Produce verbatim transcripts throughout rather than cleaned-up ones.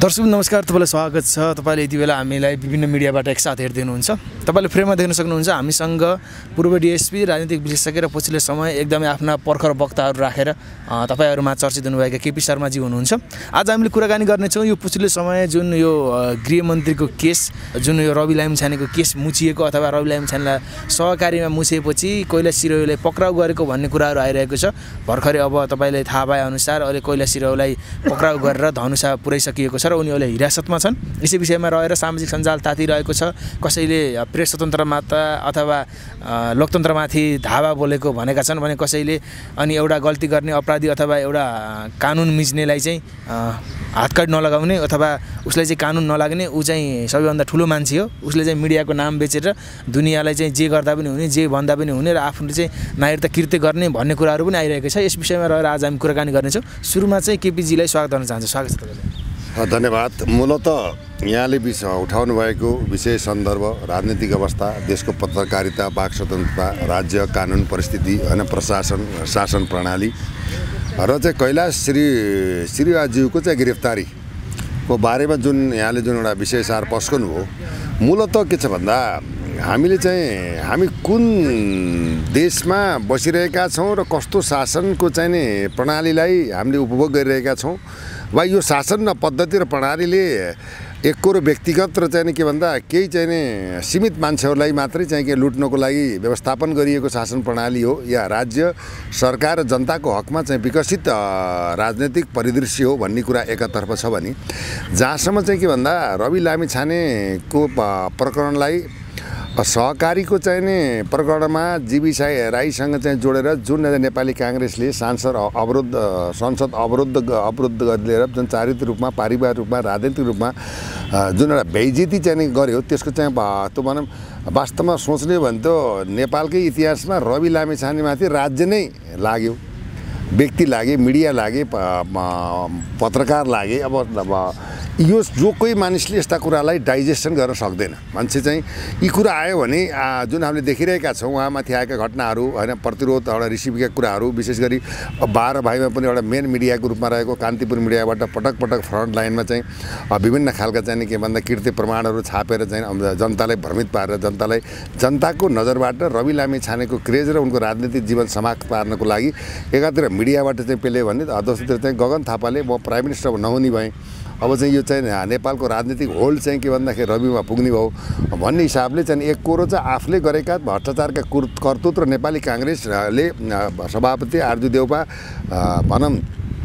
दर्शक नमस्कार, तपाईलाई स्वागत छ। तपाईले यति बेला हामीलाई विभिन्न मिडियाबाट एकसाथ हेर्दै हुनुहुन्छ। तपाईले फ्रेममा देख्न सक्नुहुन्छ हामीसँग पूर्व डीएसपी, राजनीतिक विशेषज्ञ र पछिल्लो समय एकदमै आफ्ना पर्खर वक्ताहरू राखेर तपाईहरुमा चर्चित हुनुभएका केपी शर्माजी हुनुहुन्छ। आज हामीले कुराकानी गर्नेछौँ यो पछिल्लो समय जुन यो गृहमन्त्रीको केस, जुन यो रवि लामिछानेको केस मुछिएको अथवा रवि लामिछानेलाई सहकारीमा मुछिएपछि कोइला सिरोहीलाई पक्राउ गरेको भन्ने कुराहरू आइरहेको छ। भर्खरै अब तपाईले थाहा भए अनुसार अहिले कोइला सिरोहीलाई पक्राउ गरेर धनुषा पुर्याइसकिएको छ र उनी अहिले हिरासतमा छन्। यसै विषयमा रहेर सामाजिक सञ्जाल तातिरहेको छ। कसैले प्रेस स्वतन्त्रमाता अथवा लोकतन्त्रमाथि धावा बोलेको भनेका छन् भने कसैले अनि एउटा गल्ती गर्ने अपराधी अथवा एउटा कानुन मिच्नेलाई चाहिँ हातकट नलगाउने अथवा उसलाई चाहिँ कानुन नलाग्ने ऊ चाहिँ सबैभन्दा ठुलो मान्छे हो, उसले चाहिँ मिडियाको नाम बेचेर दुनियाँलाई चाहिँ जे गर्दा पनि हुने, जे भन्दा पनि हुने र आफूले चाहिँ नागरिकता कृत्य गर्ने भन्ने कुराहरू पनि आइरहेको छ। यस विषयमा रहेर आज हामी कुराकानी गर्नेछौँ। सुरुमा चाहिँ केपीजीलाई स्वागत गर्न चाहन्छु। स्वागत छ तपाईलाई। धन्यवाद। मूलतः यहाँले विषय उठाउनु भएको विषय सन्दर्भ राजनीतिक अवस्था, देशको पत्रकारिता, वाक स्वतन्त्रता, राज्य कानुन परिस्थिति होइन, प्रशासन शासन प्रणाली र चाहिँ कैलाश श्री श्रीवाज्यूको चाहिँ गिरफ्तारीको बारेमा जुन यहाँले जुन एउटा विषयसार पस्कनु हो, मूलतः के छ भन्दा हामीले चाहिँ हामी कुन देशमा बसिरहेका छौँ र कस्तो शासनको चाहिँ नि प्रणालीलाई हामीले उपभोग गरिरहेका छौँ वा यो शासन र पद्धति र प्रणालीले एकको र व्यक्तिगत र चाहिँ के भन्दा केही चाहिँ नि सीमित मान्छेहरूलाई मात्रै चाहिँ के लुट्नको लागि व्यवस्थापन गरिएको शासन प्रणाली हो या राज्य सरकार र जनताको हकमा चाहिँ विकसित राजनैतिक परिदृश्य हो भन्ने कुरा एकातर्फ छ भने, जहाँसम्म चाहिँ के भन्दा रवि लामिछानेको प्रकरणलाई सहकारीको चाहिँ नि प्रकरणमा जीवी राईसँग चाहिँ जोडेर जुन नेपाली काङ्ग्रेसले सांसद अवरुद्ध संसद अवरुद्ध अवरुद्ध गरिदिएर जुन चारित्रिक रूपमा, पारिवारिक रूपमा, राजनीतिक रूपमा जुन एउटा बेइज्जती चाहिँ गर्यो, त्यसको चाहिँ त्यो भनौँ वास्तवमा सोच्ने हो भने त नेपालकै इतिहासमा रवि लामिछानेमाथि राज्य नै लाग्यो, व्यक्ति लागे, मिडिया लागे, पत्रकार लागे। अब यो जो कोही मानिसले यस्ता कुरालाई डाइजेसन गर्न सक्दैन। मान्छे चाहिँ यी कुरा आयो भने जुन हामीले देखिरहेका छौँ उहाँमाथि आएका घटनाहरू होइन, प्रतिरोध एउटा रिसिभका कुराहरू, विशेष गरी बाह्र भाइमा पनि एउटा मेन मिडियाको रूपमा रहेको कान्तिपुर मिडियाबाट पटक पटक फ्रन्ट लाइनमा चाहिँ विभिन्न खालका चाहिँ के भन्दा कृत्य प्रमाणहरू छापेर चाहिँ जनतालाई भ्रमित पारेर जनतालाई जनताको नजरबाट रवि लामिछानेको क्रेज र उनको राजनीतिक जीवन समाप्त पार्नको लागि एकातिर मिडियाबाट चाहिँ पेल्यो भने दोस्रोतिर चाहिँ गगन थापाले म प्राइम मिनिस्टर नहुने भएँ, अब चाहिँ यो चाहिँ नेपालको राजनीतिक होल्ड चाहिँ के भन्दाखेरि रविमा पुग्ने भयो भन्ने हिसाबले चाहिँ एक कोरो चाहिँ आफूले गरेका भ्रष्टाचारका करतुत र नेपाली काङ्ग्रेसले सभापति आरजु देउपा भनौँ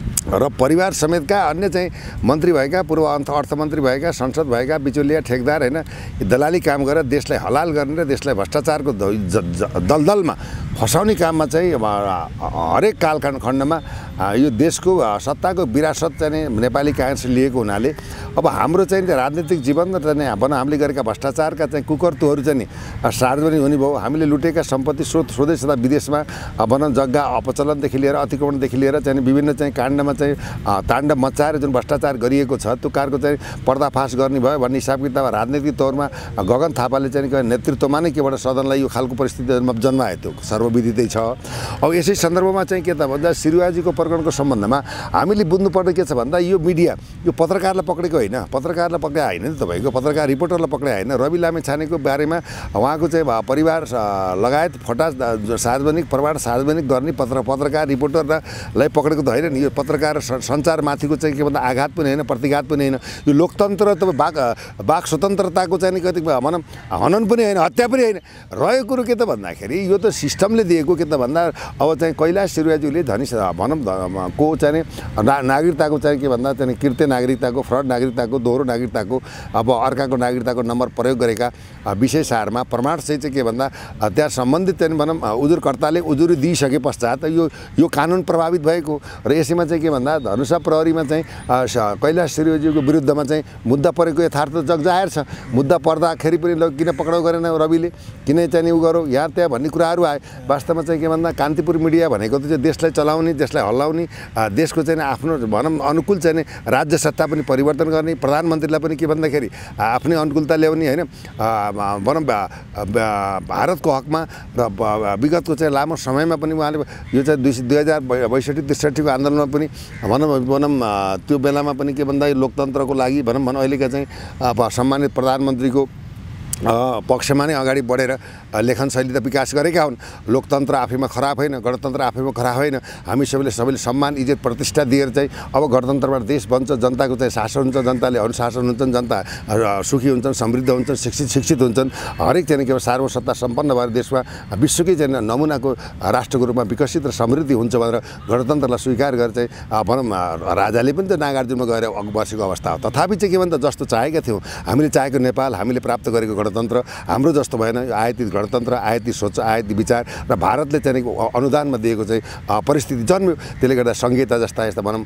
र परिवार समेतका अन्य चाहिँ मन्त्री भएका, पूर्व अर्थमन्त्री भएका, संसद भएका बिचौलिया ठेकदार होइन, दलाली काम गरेर देशलाई हलाल गर्ने र देशलाई भ्रष्टाचारको दलदलमा फसाउने काममा चाहिँ हरेक कालखण्डमा यो देशको सत्ताको विरासत चाहिँ नेपाली काङ्ग्रेसले लिएको हुनाले अब हाम्रो चाहिँ राजनीतिक जीवन र चाहिँ भनौँ हामीले गरेका भ्रष्टाचारका चाहिँ कुकर्तुहरू चाहिँ सार्वजनिक हुने भयो। हामीले लुटेका सम्पत्ति स्रोत स्वदेश तथा विदेशमा भनौँ जग्गा अपचलनदेखि लिएर अतिक्रमणदेखि लिएर चाहिँ विभिन्न चाहिँ काण्डमा चाहिँ ताण्डव मचाएर जुन भ्रष्टाचार गरिएको छ त्यो कारको चाहिँ पर्दाफास गर्ने भयो भन्ने हिसाब किताब राजनीतिक तौरमा गगन थापाले चाहिँ नेतृत्वमा नै केबाट सदनलाई यो खालको परिस्थितिमा जन्मायो, त्यो सर्वविदितै छ। अब यसै सन्दर्भमा चाहिँ के त भन्दा श्रीवाजीको प्रकरणको सम्बन्धमा हामीले बुझ्नुपर्ने के छ भन्दा यो मिडिया यो पत्रकारलाई पक्रेको होइन, पत्रकारलाई पक्रे होइन नि तपाईँको, पत्रकार रिपोर्टरलाई पक्रे होइन। रवि लामिछानेको बारेमा उहाँको चाहिँ परिवार लगायत फोटा सार्वजनिक प्रमाण सार्वजनिक गर्ने पत्र पत्रकार रिपोर्टरलाई पक्रेको त होइन नि। यो पत्रकार सञ्चारमाथिको चाहिँ के भन्दा आघात पनि होइन, प्रतिघात पनि होइन, यो लोकतन्त्र त वाक वाक स्वतन्त्रताको चाहिँ कति भनौँ हनन पनि होइन, हत्या पनि होइन। रहेको कुरो के त भन्दाखेरि यो त सिस्टमले दिएको के त भन्दा अब चाहिँ कैलाश श्रीवाज्यूले धनी भनौँ को चाहिँ नागरिकताको चाहिँ के भन्दा चाहिँ कृत्य नागरिकताको, फ्रड नागरिकताको, दोहोरो नागरिकताको अब अर्काको नागरिकताको नम्बर प्रयोग गरेका विषय सारमा प्रमाणसहित चाहिँ के भन्दा त्यहाँ सम्बन्धित चाहिँ भनौँ उजुरकर्ताले उजुरी दिइसके पश्चात यो यो कानुन प्रभावित भएको र यसैमा चाहिँ के भन्दा धनुषा प्रहरीमा चाहिँ कैलाश श्रीवाज्यूको विरुद्धमा चाहिँ मुद्दा परेको यथार्थ जगजाहेर छ। मुद्दा पर्दाखेरि पनि ल किन पक्राउ गरेन रविले, किन चाहिँ उ गरौँ यहाँ त्यहाँ भन्ने कुराहरू आए। वास्तवमा चाहिँ के भन्दा कान्तिपुर मिडिया भनेको त चाहिँ देशलाई चलाउने, देशलाई हल्लाउने, देशको चाहिँ आफ्नो भनौँ अनुकूल चाहिँ राज्य सत्ता पनि परिवर्तन गर्ने, प्रधानमन्त्रीलाई पनि के भन्दाखेरि आफ्नै अनुकूलता ल्याउने होइन, भनौँ भारतको हकमा र विगतको चाहिँ लामो समयमा पनि उहाँले यो चाहिँ दुई दुई हजार बैसठी त्रिसठीको आन्दोलनमा पनि भनौँ भनौँ त्यो बेलामा पनि के भन्दा लोकतन्त्रको लागि भनौँ भनौँ अहिलेका चाहिँ सम्मानित प्रधानमन्त्रीको पक्षमा नै अगाडि बढेर लेखन शैली त विकास गरेका हुन्। लोकतन्त्र आफैमा खराब होइन, गणतन्त्र आफैमा खराब होइन। हामी सबैले सबैले सम्मान इज्जत प्रतिष्ठा दिएर चाहिँ अब गणतन्त्रबाट देश बन्छ, जनताको चाहिँ शासन हुन्छ, जनताले अनुशासन हुन्छन्, जनता सुखी हुन्छन्, समृद्ध हुन्छन्, शिक्षित शिक्षित हुन्छन्। हरेक चाहिँ के सार्वसत्ता सम्पन्न भएर देशमा विश्वकै चाहिँ नमुनाको राष्ट्रको रूपमा विकसित र समृद्धि हुन्छ भनेर गणतन्त्रलाई स्वीकार गरेर चाहिँ भनौँ राजाले पनि त नागार्जुनमा गएर बसेको अवस्था हो। तथापि चाहिँ के भन्दा जस्तो चाहेका थियौँ हामीले चाहेको नेपाल, हामीले प्राप्त गरेको गणतन्त्र हाम्रो जस्तो भएन। आयातित गणतन्त्र, आयातित सोच, आयातित विचार र भारतले चाहिँ अनुदानमा दिएको चाहिँ परिस्थिति जन्म्यो। त्यसले गर्दा संहिता जस्ता यस्ता भनौँ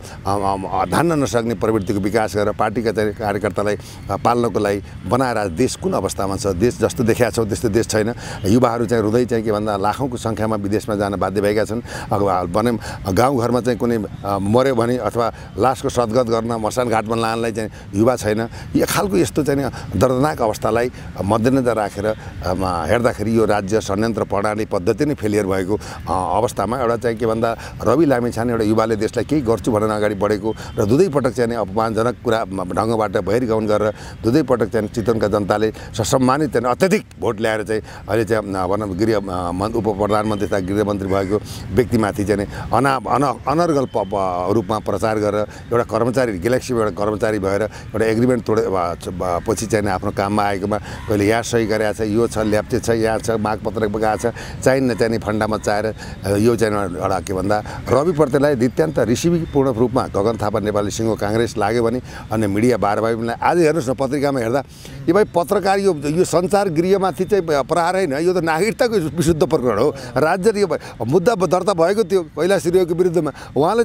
धान्न नसक्ने प्रवृत्तिको विकास गरेर पार्टीका चाहिँ कार्यकर्तालाई पाल्नको लागि बनाएर देश कुन अवस्थामा छ, देश जस्तो देखाएको छौँ त्यस्तो देश छैन। युवाहरू चाहिँ रुँदै चाहिँ के भन्दा लाखौँको सङ्ख्यामा विदेशमा जान बाध्य भएका छन्। भनौँ गाउँघरमा चाहिँ कुनै मऱ्यो भने अथवा लासको सद्गत गर्न मसान घाटमा लानलाई चाहिँ युवा छैन। यो खालको यस्तो चाहिँ दर्दनाक अवस्थालाई मध्यनजर राखेर हेर्दाखेरि यो राज्य षड्यन्त्र प्रणाली पद्धति नै फेलियर भएको अवस्थामा एउटा चाहिँ के भन्दा रवि लामिछाने एउटा युवाले देशलाई केही गर्छु भनेर अगाडि बढेको र दुधै पटक चाहिँ अपमानजनक कुरा ढङ्गबाट बहिर्गमन गरेर दुधै पटक चाहिँ चितवनका जनताले ससम्मानित चाहिँ अत्यधिक भोट ल्याएर चाहिँ अहिले चाहिँ भनौँ गृह उप प्रधानमन्त्री तथा गृहमन्त्री भएको व्यक्तिमाथि चाहिँ अना अन अनर्गल रूपमा प्रचार गरेर एउटा कर्मचारी ग्यालेक्सीमा एउटा कर्मचारी भएर एउटा एग्रिमेन्ट तोडे पछि चाहिँ आफ्नो काममा आएकोमा कहिले यहाँ सही गरेको छ, यो छ, ल्याप्चे छ, यहाँ छ, मागपत्र गएको छ, चाहिने चाहिने फन्डामा चाहेर यो चाहिँ एउटा के भन्दा रविप्रतिलाई नित्यान्त ऋषिपूर्ण रूपमा गगन थापा नेपाली सिंहको काङ्ग्रेस लाग्यो भने अन्य मिडिया बारबाबीलाई आज हेर्नुहोस् न पत्रिकामा हेर्दा यो भाइ पत्रकार यो यो सञ्चार गृहमाथि चाहिँ प्रहार होइन, यो त नागरिकताको विशुद्ध प्रकरण हो। राज्यले यो मुद्दा दर्ता भएको थियो कैलाश सिंहको विरुद्धमा, उहाँले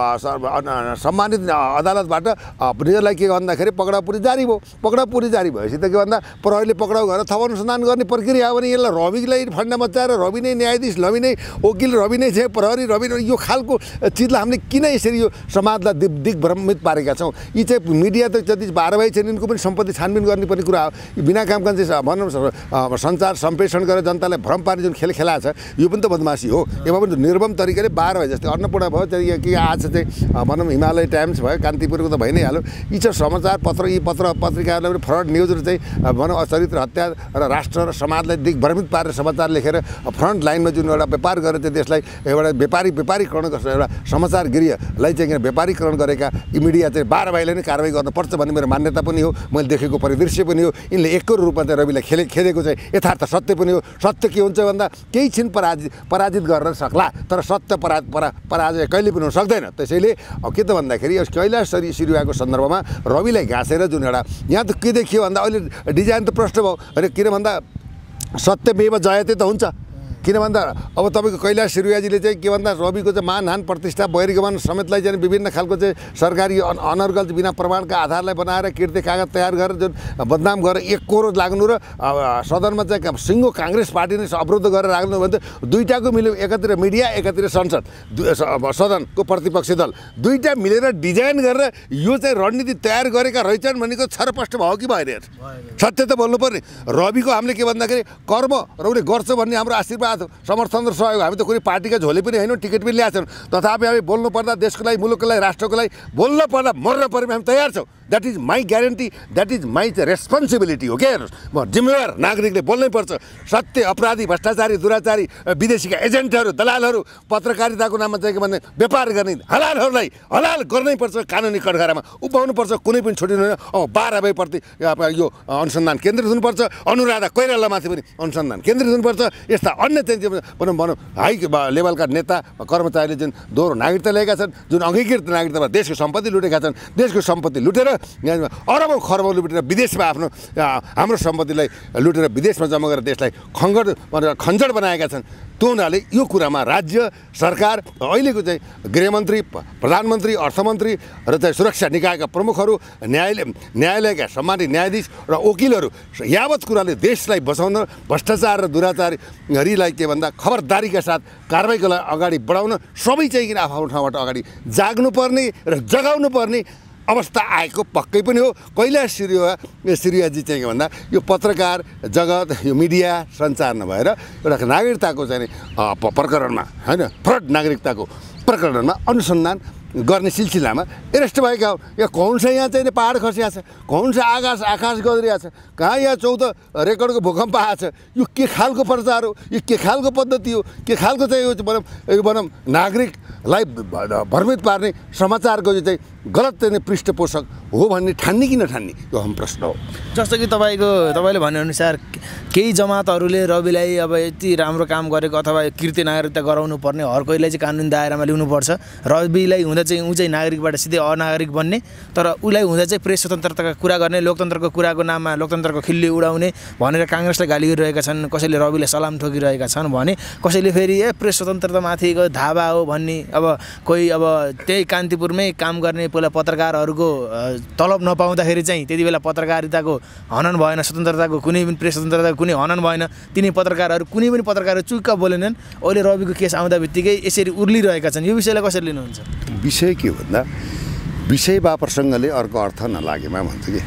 चाहिँ सम्मानित अदालतबाट निजलाई के भन्दाखेरि पक्राउपुरी जारी भयो। पक्राउपुरी जारी भएपछि त के भन्दा प्रहरीले पक्राउ गरेर थप अनुसन्धान गर्ने प्रक्रिया हो भने यसलाई रविलाई फन्डा मचाएर रवि नै न्यायाधीश, रवि नै वकिल, रवि नै चाहिँ प्रहरी, रवि यो खालको चिजलाई हामीले किन यसरी यो समाजलाई दि दिग्भ्रमित पारेका छौँ। यी चाहिँ मिडिया त जति बाह्र भाइ छन् यिनको पनि सम्पत्ति छानबिन गर्ने पर्ने कुरा हो। यो बिना कामका चाहिँ भनौँ सञ्चार सम्प्रेषण गरेर जनतालाई भ्रम पार्ने जुन खेल खेला छ यो पनि त बदमासी हो। यसमा पनि निर्मम तरिकाले बाह्र भाइ जस्तै अन्नपूर्ण भयो चाहिँ कि आज चाहिँ भनौँ हिमालय टाइम्स भयो, कान्तिपुरको त भइ नै हाल्यो। यी चाहिँ समाचार पत्र यी पत्र पत्रिकाहरूलाई पनि फ्रड न्युजहरू चाहिँ भनौँ अचरित्र हत्या र राष्ट्र र समाजलाई दिग्भ्रमित पारेर समाचार लेखेर फ्रन्ट लाइनमा जुन एउटा व्यापार गरेर चाहिँ देशलाई एउटा व्यापारी व्यापारीकरण गर्छ, एउटा समाचार गृहलाई चाहिँ व्यापारीकरण गरेका यी मिडिया चाहिँ बाह्र भाइले नै कारवाही गर्नुपर्छ भन्ने मेरो मान्यता पनि हो। मैले देखेको परिदृश्य पनि हो। यिनले एकको रूपमा चाहिँ रविलाई खेले खेलेको चाहिँ यथार्थ सत्य पनि हो। सत्य के हुन्छ भन्दा केही छिन पराजित पराजित गर्न सक्ला, तर सत्य परा परा पराजय कहिले पनि हुन सक्दैन। त्यसैले के त भन्दाखेरि यस कैलाश सिरुवाको सन्दर्भमा रविलाई घाँसेर जुन एउटा यहाँ त के देखियो भन्दा अहिले डिजाइन त प्रष्ट भयो। अरे किन भन्दा सत्यमेव जयते त हुन्छ। किन भन्दा अब तपाईँको कैलाश सिरुवाजीले चाहिँ के भन्दा रविको चाहिँ मानहान प्रतिष्ठा बहिर्गमन समेतलाई चाहिँ विभिन्न खालको चाहिँ सरकारी अनर्गल बिना प्रमाणका आधारलाई बनाएर कृत्य कागज तयार गरेर जुन बदनाम गरेर एक कोरो लाग्नु र सदनमा चाहिँ सिङ्गो काङ्ग्रेस पार्टी नै अवरुद्ध गरेर राख्नु भने दुईटाको मिल्यो। एकातिर मिडिया, एकातिर संसद सदनको प्रतिपक्षी दल दुईटा मिलेर डिजाइन गरेर यो चाहिँ रणनीति तयार गरेका रहेछन् भनेको छरपष्ट भयो कि भएन? सत्य त बोल्नु पर्ने। रविको हामीले के भन्दाखेरि कर्म र उसले गर्छ भन्ने हाम्रो आशीर्वाद समर्थन र सहयोग। हामी त कुनै पार्टीका झोले पनि होइन, टिकट पनि ल्याएको छौँ। तथापि हामी बोल्नु पर्दा देशको लागि, मुलुकको लागि, राष्ट्रको लागि बोल्न पर्दा मर्न पऱ्यो हामी तयार छौँ। That is my guarantee, that is my responsibility हो। क्या हेर्नुहोस्, म जिम्मेवार नागरिकले बोल्नै पर्छ। सत्य अपराधी, भ्रष्टाचारी, दुराचारी, विदेशीका एजेन्टहरू, दलालहरू, पत्रकारिताको नाममा चाहिँ के भन्ने व्यापार गर्ने हलालहरूलाई हलाल गर्नै पर्छ। कानुनी कठघरामा उभ्याउनु पर्छ, कुनै पनि छोडिनु होइन। अब बाह्र भाइप्रति यो अनुसन्धान केन्द्रित हुनुपर्छ। अनुराधा कोइरालामाथि पनि अनुसन्धान केन्द्रित हुनुपर्छ। यस्ता अन्य चाहिँ भनौँ भनौँ हाई लेभलका नेता कर्मचारीले जुन दोहोरो नागरिकता लिएका छन्, जुन अङ्गीकृत नागरिकतामा देशको सम्पत्ति लुटेका छन्, देशको सम्पत्ति लुटेर अरबौँ खरबौँ लुटेर विदेशमा आफ्नो हाम्रो सम्पत्तिलाई लुटेर विदेशमा जम्मा गरेर देशलाई खङ्गड खञ्जड बनाएका छन्। त्यो हुनाले यो कुरामा राज्य सरकार, अहिलेको चाहिँ गृहमन्त्री, प्रधानमन्त्री, अर्थमन्त्री र चाहिँ सुरक्षा निकायका प्रमुखहरू, न्यायालय न्यायालयका सम्मानित न्यायाधीश र वकिलहरू यावत कुराले देशलाई बचाउन, भ्रष्टाचार र दुराचारीलाई के भन्दा खबरदारीका साथ कारबाहीको लागि अगाडि बढाउन सबै चाहिँ किन आफ्नो ठाउँबाट अगाडि जाग्नुपर्ने र जगाउनु पर्ने अवस्था आएको पक्कै पनि हो। कैलाश सिरुवा सिरुवाजी चाहिँ के भन्दा यो पत्रकार जगत, यो मिडिया सञ्चार नभएर एउटा नागरिकताको चाहिँ प्रकरणमा होइन, फ्रड नागरिकताको प्रकरणमा अनुसन्धान गर्ने सिलसिलामा एरेस्ट भएका हो। यहाँ कौन सा यहाँ चाहिँ पहाड खसिया छ, कौन सा आकाश आकाश गद्रिया छ, कहाँ यहाँ चौध रेकर्डको भूकम्प आएको छ, यो के खालको प्रचार हो, यो के खालको पद्धति हो, के खालको चाहिँ यो भनौँ यो भनौँ नागरिकलाई भ्रमित पार्ने समाचारको चाहिँ गलत चाहिँ पृष्ठपोषक हो भन्ने ठान्ने कि नठान्ने, यो हम प्रश्न हो। जस्तो कि तपाईँको तपाईँले भनेअनुसार केही जमातहरूले रविलाई अब यति राम्रो काम गरेको अथवा कृत्य नागरिकता गराउनु पर्ने हर कोहीलाई चाहिँ कानुन दायरामा ल्याउनुपर्छ, रविलाई हुँदा चाहिँ ऊ चाहिँ नागरिकबाट सिधै अनागरिक बन्ने, तर उसलाई हुँदा चाहिँ प्रेस स्वतन्त्रताका कुरा गर्ने, लोकतन्त्रको कुराको नाममा लोकतन्त्रको खिल्ली उडाउने भनेर काङ्ग्रेसलाई गाली गरिरहेका छन्, कसैले रविलाई सलाम ठोकिरहेका छन् भने कसैले फेरि ए प्रेस स्वतन्त्रतामाथिको धावा हो भन्ने। अब कोही अब त्यही कान्तिपुरमै काम गर्ने पहिला पत्रकारहरूको तलब नपाउँदाखेरि चाहिँ त्यति बेला पत्रकारिताको हनन भएन, स्वतन्त्रताको कुनै पनि प्रेस स्वतन्त्रताको कुनै हनन भएन, तिनी पत्रकारहरू कुनै पनि पत्रकारहरू चुक्क बोलेनन्। अहिले रविको केस आउँदा बित्तिकै यसरी उर्लिरहेका छन्, यो विषयलाई कसरी लिनुहुन्छ? विषय के भन्दा विषय वा प्रसङ्गले अर्को अर्थ नलागेमा भन्छु कि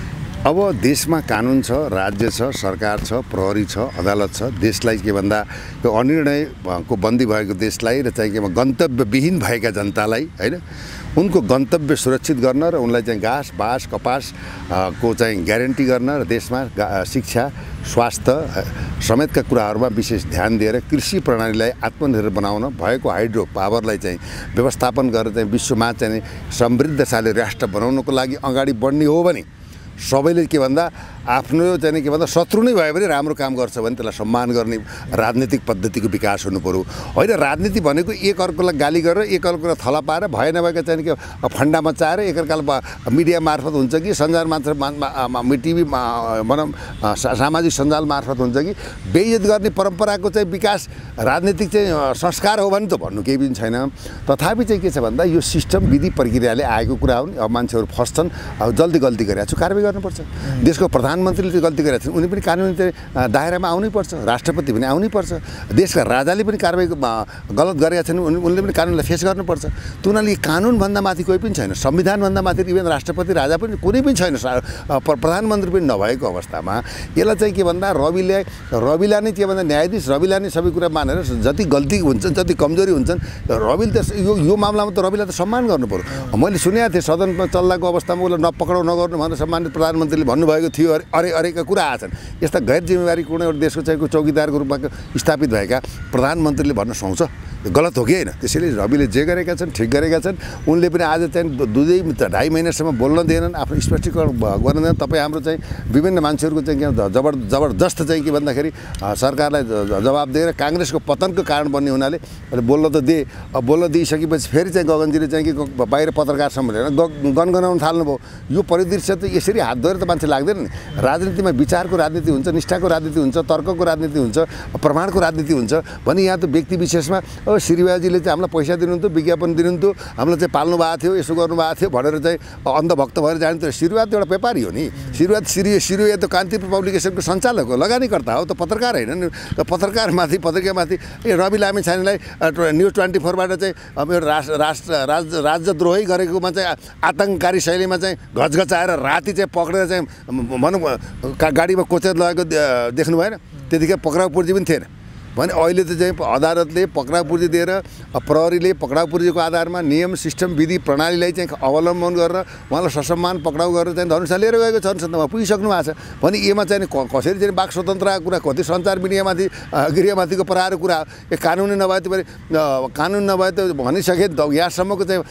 अब देशमा कानुन छ, राज्य छ, सरकार छ, प्रहरी छ, अदालत छ। देशलाई के भन्दा यो अनिर्णयको बन्दी भएको देशलाई र चाहिँ के गन्तव्यविहीन भएका जनतालाई होइन उनको गन्तव्य सुरक्षित गर्न र उनलाई चाहिँ घाँस बाँस कपास को चाहिँ ग्यारेन्टी गर्न र देशमा शिक्षा स्वास्थ्य समेतका कुराहरूमा विशेष ध्यान दिएर कृषि प्रणालीलाई आत्मनिर्भर बनाउन भएको हाइड्रो पावरलाई चाहिँ व्यवस्थापन गरेर चाहिँ विश्वमा चाहिँ समृद्धशाली राष्ट्र बनाउनको लागि अगाडि बढ्ने हो भने सबैले के भन्दा आफ्नो चाहिँ के भन्दा शत्रु नै भए पनि राम्रो काम गर्छ भने त्यसलाई सम्मान गर्ने राजनीतिक पद्धतिको विकास हुनु पर्यो। होइन राजनीति भनेको एक अर्कोलाई गाली गरेर एक अर्कोलाई थला पाएर भए नभएका चाहिँ के फन्डा मचाएर एकअर्कालाई मिडिया मार्फत हुन्छ कि सञ्चार मात्र टिभी भनौँ सामाजिक सञ्जाल मार्फत हुन्छ कि बेइज्जत गर्ने परम्पराको चाहिँ विकास राजनीतिक चाहिँ संस्कार हो भने त भन्नु केही पनि छैन। तथापि चाहिँ के छ भन्दा यो सिस्टम विधि प्रक्रियाले आएको कुरा हो नि। अब मान्छेहरू फस्छन्, अब जल्दी गल्ती गरेको छु कारबाही गर्नुपर्छ। देशको प्रधानमन्त्रीले चाहिँ गल्ती गरेका छन्, उनी पनि कानुनी चाहिँ दायरामा आउनै पर्छ, राष्ट्रपति पनि आउनै पर्छ, देशका राजाले पनि कारबाही गलत गरेका छन् उनले पनि कानुनलाई फेस गर्नुपर्छ। त्यो हुनाले कानुनभन्दा माथि कोही पनि छैन, संविधानभन्दा माथि इभन राष्ट्रपति राजा पनि कुनै पनि छैन, प्रधानमन्त्री पनि नभएको अवस्थामा यसलाई चाहिँ के भन्दा रविले रविलाई नै के भन्दा न्यायाधीश रविलाई नै सबै कुरा मानेर जति गल्ती हुन्छन् जति कमजोरी हुन्छन् रविले त यो यो मामलामा त रविलाई त सम्मान गर्नु पर्यो। मैले सुनेको थिएँ सदनमा चल्दाको अवस्थामा उसलाई नपक्राउ नगर्नु भनेर सम्मानित प्रधानमन्त्रीले भन्नुभएको थियो। अरे अरेका कुरा आछन्। यस्ता गैर जिम्मेवारी कुनै एउटा देशको चाहिँ चौकीदारको रूपमा स्थापित भएका प्रधानमन्त्रीले भन्न सुहाउँछ, गलत हो कि होइन? त्यसैले रविले जे गरेका छन् ठिक गरेका छन्। उनले पनि आज चाहिँ दुई ढाई महिनासम्म बोल्न दिएनन्, आफ्नो स्पष्टीकरण गर्न दिएनन्। तपाईँ हाम्रो चाहिँ विभिन्न मान्छेहरूको चाहिँ के जबर जबरजस्त चाहिँ के भन्दाखेरि सरकारलाई जवाब दिएर काङ्ग्रेसको पतनको कारण बन्ने हुनाले बोल्न त दिए। बोल्न दिइसकेपछि फेरि चाहिँ गगनजीले चाहिँ कि बाहिर पत्रकार सम्मेलन गनगनाउन थाल्नुभयो। यो परिदृश्य त यसरी हात धोएर त मान्छे लाग्दैन नि। राजनीतिमा विचारको राजनीति हुन्छ, निष्ठाको राजनीति हुन्छ, तर्कको राजनीति हुन्छ, प्रमाणको राजनीति हुन्छ भने यहाँ त व्यक्ति विशेषमा अब श्रीवाजीले चाहिँ हामीलाई पैसा दिनुहुन्थ्यो, विज्ञापन दिनुहुन्थ्यो, हामीलाई चाहिँ पाल्नु भएको थियो, यसो गर्नुभएको थियो भनेर चाहिँ अन्धभक्त भएर जान्थ्यो। श्रीवाद त एउटा व्यापारी हो नि। श्रीवाद श्री श्रीवाद त कान्तिपुर पब्लिकेसनको सञ्चालक हो, लगानीकर्ता हो, त पत्रकार होइन नि। त पत्रकारमाथि पत्रिकामाथि ए रवि लामिछानेलाई न्युज ट्वेन्टी फोरबाट चाहिँ अब एउटा राष्ट्र राष्ट्र राज राज्यद्रोही गरेकोमा चाहिँ आतङ्ककारी शैलीमा चाहिँ घचघचाएर राति चाहिँ पक्रेर चाहिँ भनौँ गाडीमा कोचेर लगेको देख्नु भएन? त्यतिखेर पक्राउ पूर्जी पनि थिएन भने अहिले त चाहिँ अदालतले पक्राउ पूर्जी दिएर प्रहरीले पक्राउ पूर्जीको आधारमा नियम सिस्टम विधि प्रणालीलाई चाहिँ अवलम्बन गरेर उहाँलाई ससम्मान पक्राउ गरेर चाहिँ धनुषा लिएर गएको छ अनुसन्धानमा पुगिसक्नु भएको छ भने यसमा चाहिँ कसरी चाहिँ वाक स्वतन्त्रको कुरा, कति सञ्चार मिडियामाथि गृहमाथिको प्रहारको कुरा, यो कानुनी नभए त कानुन नभए त भनिसके यहाँसम्मको चाहिँ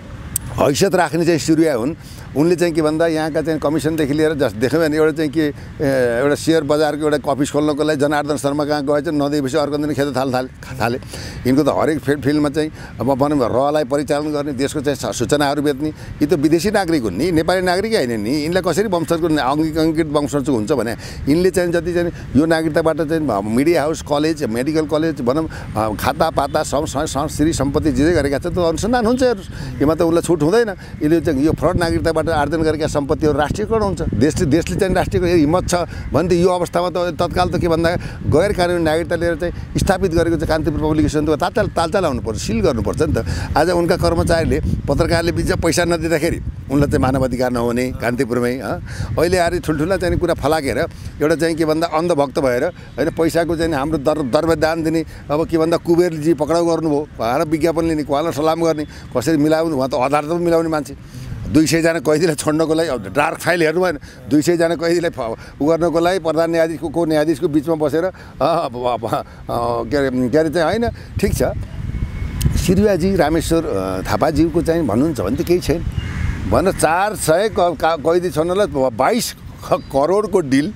हैसियत राख्ने चाहिँ सिरुया हुन्। उनले चाहिँ के भन्दा यहाँका चाहिँ कमिसनदेखि लिएर जस देख्यो भने एउटा चाहिँ के एउटा सेयर बजारको एउटा अफिस खोल्नको लागि जनार्दन शर्मा कहाँ गएछ, नदिएपछि अर्को दिन खेल्न थाल थाले थाले यिनको त हरेक फिल्ड फिल्डमा चाहिँ अब भनौँ रहलाई परिचालन गर्ने, देशको चाहिँ सूचनाहरू बेच्ने, यी त विदेशी नागरिक हुन् नि, नेपाली नागरिकै होइन नि। यिनलाई कसरी वंशजको अङ्गीकृत वंशज हुन्छ भने यिनले चाहिँ जति चाहिँ यो नागरिकताबाट चाहिँ media house, college, medical college भनौँ खाता पाता श्री सम्पत्ति जे गरेका छ त्यो अनुसन्धान हुन्छ। यसमा त उसलाई छुट हुँदैन। यसले चाहिँ यो फ्रड नागरिकताबाट विदेशबाट आर्जन गरेका सम्पत्तिहरू राष्ट्रियकरण हुन्छ। देशले देशले चाहिँ राष्ट्रियकरण हिम्मत छ भने यो अवस्थामा त तत्काल त के भन्दा गैर कानुनी नागरिकता लिएर चाहिँ स्थापित गरेको चाहिँ कान्तिपुर पब्लिकेसन त तात्काल तालचा लाउनुपर्छ, सिल गर्नुपर्छ नि त। आज उनका कर्मचारीले पत्रकारले बिच पैसा नदिँदाखेरि उनलाई चाहिँ मानव अधिकार नहुने कान्तिपुरमै अहिले आएर ठुल्ठुला चाहिँ कुरा फलाकेर एउटा चाहिँ के भन्दा अन्धभक्त भएर होइन पैसाको चाहिँ हाम्रो दर दरबदान दिने अब के भन्दा कुबेरजी पक्राउ गर्नुभयो, उहाँलाई विज्ञापन लिने, उहाँलाई सलाम गर्ने, कसरी मिलाउनु, उहाँ त अदालतमा मिलाउने मान्छे। दुई सयजना कैदीलाई छोड्नको लागि अब डार्क फाइल हेर्नु भएन, दुई सयजना कैदीलाई उ गर्नको लागि प्रधान न्यायाधीशको को न्यायाधीशको बिचमा बसेर के अरे के अरे चाहिँ होइन। ठिक छ, सिरुवाजी रामेश्वर थापाज्यूको चाहिँ भन्नुहुन्छ भने त केही छैन भन, चार सय कैदी छोड्नलाई बाइस करोडको डिल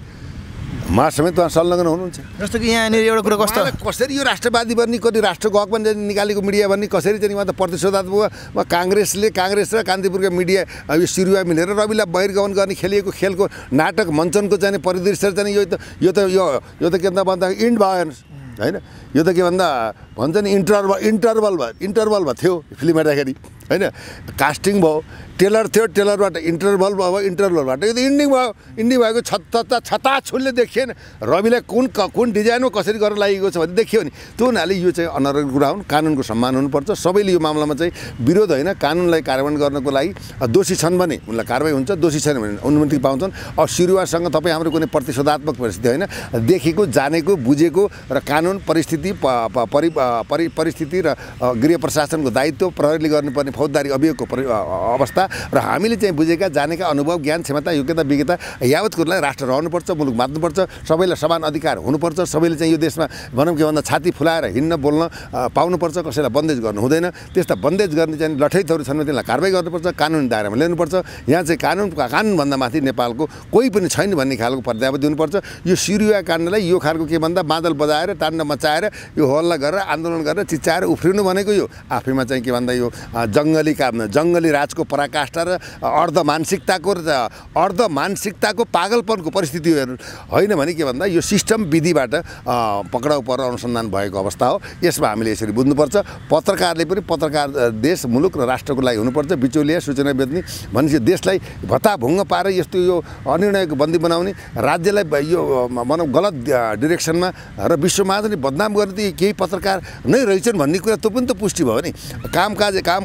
मा समेत उहाँ संलग्न हुनुहुन्छ। जस्तो कि यहाँनिर एउटा कुरा कस्तो कसरी यो राष्ट्रवादी बन्ने, कति राष्ट्रको हक पनि निकालेको मिडिया बन्ने, कसरी चाहिँ उहाँ त प्रतिशोधात्मक काङ्ग्रेसले काङ्ग्रेस र कान्तिपुरका मिडिया यो सिरुवा मिलेर रविलाई बहिर्गमन गर्ने खेलिएको खेलको नाटक मञ्चनको चाहिँ परिदृश्य चाहिँ यो त यो त यो यो त के भन्दा इन्ड भयो हेर्नुहोस् होइन। यो त के भन्दा भन्छ नि इन्टरभल इन्टरभल भयो इन्टरभल भयो थियो फिल्म हेर्दाखेरि होइन। कास्टिङ भयो, टेलर थियो, टेलरबाट इन्टरभल भयो, इन्टरभलबाट यो त इन्डिङ भयो, इन्डिङ भएको छत्ता छताछुलले देखिएन रविलाई कुन कुन डिजाइनमा कसरी गरेर लागेको छ भने देखियो नि। त्यो हुनाले यो चाहिँ अनर्गल कुरा हुन्, कानुनको सम्मान हुनुपर्छ। सबैले यो मामलामा चाहिँ विरोध होइन, कानुनलाई कार्यान्वयन गर्नको लागि दोषी छन् भने उनलाई कारवाही हुन्छ, दोषी छैन भने अनुमति पाउँछन्। अब सिरुवासँग तपाईँ हाम्रो कुनै प्रतिशोधात्मक परिस्थिति होइन, देखेको जानेको बुझेको र कानुन परिस्थिति परि परिस्थिति र गृह प्रशासनको दायित्व प्रहरीले गर्नुपर्ने फौजदारी अभियोगको अवस्था र हामीले चाहिँ बुझेका जानेका अनुभव ज्ञान क्षमता योग्यता विज्ञता यावत कुरालाई राष्ट्र रहनुपर्छ, मुलुक बाँच्नुपर्छ, सबैलाई समान अधिकार हुनुपर्छ। सबैले चाहिँ यो देशमा भनौँ के भन्दा छाती फुलाएर हिँड्न बोल्न पाउनुपर्छ, कसैलाई बन्देज गर्नु हुँदैन। त्यस्ता बन्देज गर्ने चाहिँ लठैतहरू छन् भने त्यसलाई कारवाही गर्नुपर्छ, कानुनी दायरामा ल्याउनुपर्छ। यहाँ चाहिँ कानुन कानुनभन्दा माथि नेपालको कोही पनि छैन भन्ने खालको पर्याप्त दिनुपर्छ। यो सिरुवा काण्डलाई यो खालको के भन्दा बादल बजाएर ताण्ड मचाएर यो हल्ला गरेर आन्दोलन गरेर चिच्चाएर उफ्रिनु भनेको यो आफैमा चाहिँ के भन्दा यो जङ्गली काम जङ्गली राजको पराकाष्ठा र अर्ध मानसिकताको र अर्ध मानसिकताको पागलपनको परिस्थिति होइन भने के भन्दा यो सिस्टम विधिबाट पक्राउ पर अनुसन्धान भएको अवस्था हो। यसमा हामीले यसरी बुझ्नुपर्छ। पत्रकारले पनि पत्रकार देश मुलुक र राष्ट्रको लागि हुनुपर्छ, बिचौलिया सूचना बेच्ने भनेपछि देशलाई भत्ताभुङ्ग पारेर यस्तो यो अनिर्णयको बन्दी बनाउने, राज्यलाई यो भनौँ गलत डिरेक्सनमा र विश्वमा पनि बदनाम गर्ने केही पत्रकार नै रहेछन् भन्ने कुरा त्यो पनि त पुष्टि भयो नि। कामकाज काम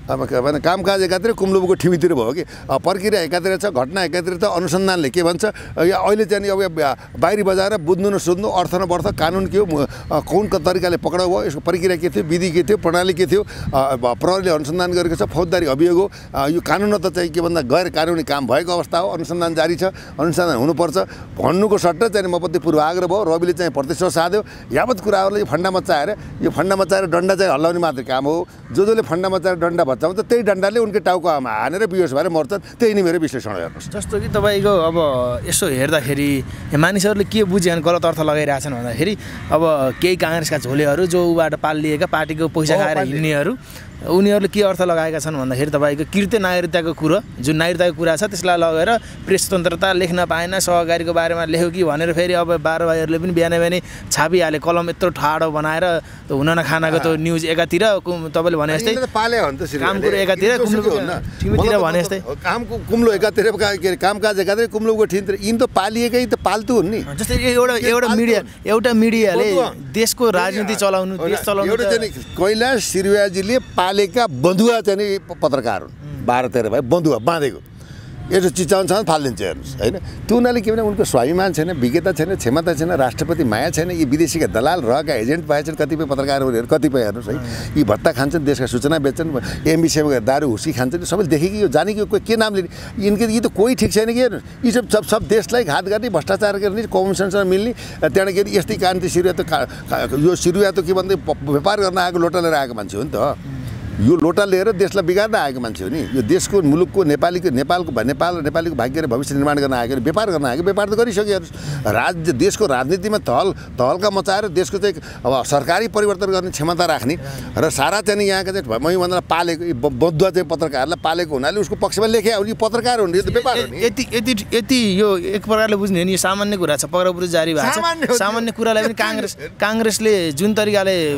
कामकाज एकातिर कुम्लुबुको ठिमीतिर भयो कि प्रक्रिया एकातिर छ, घटना एकातिर छ, अनुसन्धानले के भन्छ या अहिले चाहिँ अब बाहिरी बजाएर बुझ्नु न सोध्नु अर्थ न वर्थ कानुन के हो, कुन तरिकाले पक्राउ भयो, यसको प्रक्रिया के थियो, विधि के थियो, प्रणाली के थियो, प्रहरीले अनुसन्धान गरेको छ, फौजदारी अभियोग हो। यो कानुन त चाहिँ के भन्दा गैर कानुनी काम भएको अवस्था हो, अनुसन्धान जारी छ, अनुसन्धान हुनुपर्छ भन्नुको सट्टा चाहिँ मपत्ति पूर्वाग्रह भयो, रविले चाहिँ प्रतिशोध साध्यो। यावत कुराहरूलाई यो फन्डा मचाएर यो फन्डा मचाएर डन्डा चाहिँ हल्लाउने मात्रै काम हो। जो जसले फन्डा मचाएर डन्डा भचाउँछ त्यही डन्डाले उनकै टाउकोमा हानेर बिहोस भएर मर्छन्। त्यही नै मेरो विश्लेषण हेर्नुहोस्। जस्तो कि तपाईँको अब यसो हेर्दाखेरि मानिसहरूले के बुझे भने गलत अर्थ लगाइरहेछन् भन्दाखेरि अब केही काङ्ग्रेसका झोलेहरू जो उबाट पालिएका पार्टीको पैसा खाएर हिँड्नेहरू उनीहरूले के अर्थ लगाएका छन् भन्दाखेरि तपाईँको कृत्य नागरिकताको कुरो जुन नागरिकताको कुरा छ त्यसलाई लगेर प्रेस स्वतन्त्रता लेख्न पाएन, सहकारीको बारेमा लेख्यो कि भनेर फेरि अब बाह्र भाइहरूले पनि बिहानै बिहानै छापिहाले, कलम यत्रो ठाडो बनाएर हुन नखानाको त्यो न्युज एकातिर तपाईँले भने जस्तै काम कुरो एकातिर ठिमीतिर भने जस्तै कामको कुम्लो एकातिर के अरे कामकाज एकातिर कुम्लोको ठिमतिर यिन त पालिएकै त पाल्तु हुन् नि। जस्तै एउटा एउटा मिडिया एउटा मिडियाले देशको राजनीति चलाउनु देश चलाउनु कैलाश सिरुवाजीले पालेका बन्धुवा चाहिँ पत्रकार हुन्, बाह्र तेह्र भाइ बन्धुवा बाँधेको यसो चिचाउँछ फालिदिन्छ हेर्नुहोस् होइन। त्यो हुनाले के भने उनको स्वाभिमान छैन, विज्ञता छैन, क्षमता छैन, राष्ट्रपति माया छैन। यी विदेशीका दलाल रहका एजेन्ट भएछन् कतिपय पत्रकारहरू, कतिपय हेर्नुहोस् है, यी भत्ता खान्छन्, देशका सूचना बेच्छन्, एमबीसीमा दारू हुसी खान्छन्, सबैले देखेको यो जाने कि कोही के नामले यिनके यी त कोही ठिक छैन कि हेर्नुहोस्। यी सब सब सब देशलाई घात गर्ने, भ्रष्टाचार गर्ने, कमिसनसँग मिल्ने, त्यहाँदेखि यस्तै कान्ति सिरुवा त यो सिरुवा त के भन्दै व्यापार गर्न आएको लोटा लिएर आएको मान्छे हो नि त। यो लोटा लिएर देशलाई बिगार्न आएको मान्छे हो नि। यो देशको मुलुकको नेपालीको नेपालको नेपाल र नेपालीको भाग्य र भविष्य निर्माण गर्न आएको, व्यापार गर्न आएको, व्यापार त गरिसक्यो। राज्य देशको राजनीतिमा तहल तहल्का मचाएर देशको चाहिँ अब सरकारी परिवर्तन गर्ने क्षमता राख्ने र सारा चाहिँ यहाँका चाहिँ मैभन्दा पालेको बदुवा चाहिँ पत्रकारलाई पालेको हुनाले उसको पक्षमा लेखे यो पत्रकार हुने, यो त व्यापार हो नि। यति यति यति यो एक प्रकारले बुझ्ने हो नि, यो सामान्य कुरा छ, पक्राउ जारी भएको छ। सामान्य कुरालाई पनि काङ्ग्रेस काङ्ग्रेसले जुन तरिकाले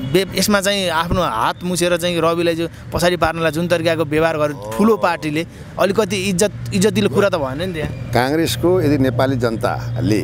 बे यसमा चाहिँ आफ्नो हात मुछेर चाहिँ रविलाई जो पछाडि पार्नलाई जुन तरिकाको व्यवहार गर्यो ठुलो पार्टीले अलिकति इज्जत इज्जतिलो कुरा त भएन नि त्यहाँ। काङ्ग्रेसको यदि नेपाली जनताले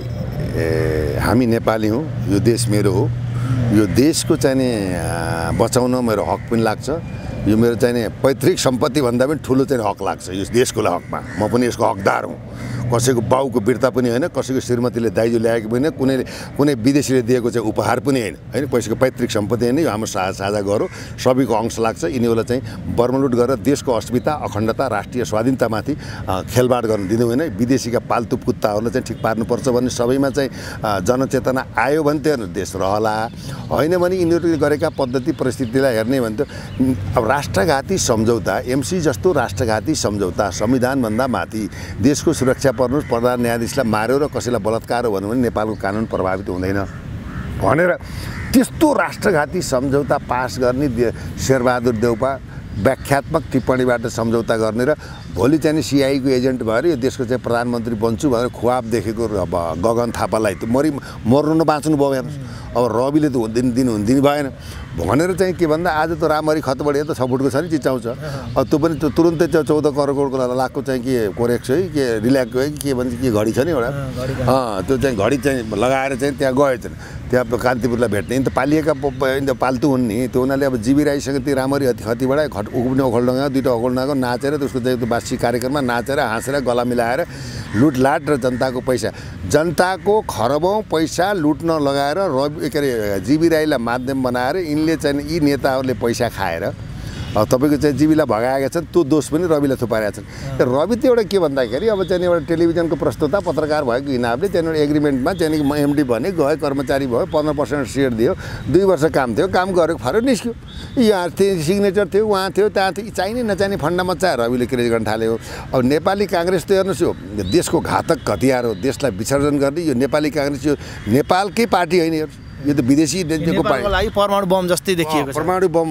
हामी नेपाली हौँ, यो देश मेरो हो, यो देशको चाहिँ नि बचाउन मेरो हक पनि लाग्छ, यो मेरो चाहिँ नि पैतृक सम्पत्ति भन्दा पनि ठुलो चाहिँ हक लाग्छ यो देशको हकमा। म पनि यसको हकदार हुँ। कसैको बाउको बिर्ता पनि होइन, कसैको श्रीमतीले दाइजो ल्याएको पनि होइन, कुनै कुनै विदेशीले दिएको चाहिँ उपहार पनि होइन होइन कसैको पैतृक सम्पत्ति होइन। यो हाम्रो साझा साझा गरौँ, सबैको अंश लाग्छ। यिनीहरूलाई चाहिँ बर्मलुट गरेर देशको अस्मिता अखण्डता राष्ट्रिय स्वाधीनतामाथि खेलबाड गर्न दिनु होइन। विदेशीका पाल्तु कुत्ताहरूलाई चाहिँ ठिक पार्नुपर्छ भन्ने सबैमा चाहिँ जनचेतना आयो भने त्यो देश रहला, होइन भने यिनीहरूले गरेका पद्धति परिस्थितिलाई हेर्ने भने त अब राष्ट्रघाती सम्झौता, एमसी जस्तो राष्ट्रघाती सम्झौता संविधानभन्दा माथि देशको सुरक्षा पर्नुहोस्, प्रधान न्यायाधीशलाई मार्यो र कसैलाई बलात्कार हो भन्यो भने नेपालको कानुन प्रभावित हुँदैन भनेर त्यस्तो राष्ट्रघाती सम्झौता पास गर्ने शेरबहादुर देउपा व्याख्यात्मक टिप्पणीबाट सम्झौता गर्ने र भोलि चाहिँ सिआईको एजेन्ट भएर यो देशको चाहिँ प्रधानमन्त्री बन्छु भनेर खुवाब देखेको गगन थापालाई त मरि मर्नु न बाँच्नु भयो हेर्नुहोस्। अब रविले त दिन दिन दिनु भएन भनेर चाहिँ के भन्दा आज त रामरी खतबडी त छ फुटको छ नि चिचाउँछ। अब त्यो पनि तुरुन्तै त्यो चौध करोडको लाखको चाहिँ के कोरेक्स है के रिल्याक्सको है के भन्छ के घडी छ नि एउटा, अँ त्यो चाहिँ घडी चाहिँ लगाएर चाहिँ त्यहाँ गएछ त्यहाँ कान्तिपुरलाई भेट्ने त पालिएका पाल्तु हुन् नि। त्यो उनीहरूले अब जीवी राईसँग त्यो राम्ररी हति खतीबाट खट उक्ने ओखल्डङ्गा दुइटा ओखल्डङ्गाको नाचेर त्यसको चाहिँ त्यो बासी कार्यक्रममा नाचेर हाँसेर गला मिलाएर लुटलाट र जनताको पैसा जनताको खरबौँ पैसा लुट्न लगाएर रवि के अरे जीवी राईलाई माध्यम बनाएर यिनले चाहिँ यी नेताहरूले पैसा खाएर अब तपाईँको चाहिँ जीवीलाई भगाएका छन्। त्यो दोष पनि रविलाई थुपारेका छन्। रवि त एउटा के भन्दाखेरि अब चाहिँ एउटा टेलिभिजनको प्रस्तुता पत्रकार भएको हिसाबले त्यहाँनिर एग्रिमेन्टमा चाहिँ एमडी भने गयो, कर्मचारी भयो, पन्ध्र पर्सेन्ट सेयर दियो, दुई वर्ष काम थियो, काम गरेको फरक निस्क्यो। यहाँ थियो सिग्नेचर थियो, उहाँ थियो, त्यहाँ थियो, चाहिने नचाहिने फन्डामा चाहिँ रविले क्रेज गर्न थाल्यो। अब नेपाली काङ्ग्रेस त हेर्नुहोस् यो देशको घातक हतियार हो, देशलाई विसर्जन गर्ने यो नेपाली काङ्ग्रेस यो नेपालकै पार्टी होइन, यो त विदेशी लागि परमाणु बम जस्तै देखिएको छ। परमाणु बम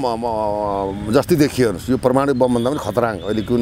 जस्तै देखियो यो परमाणु बम भन्दा पनि खतराङ अहिले कुन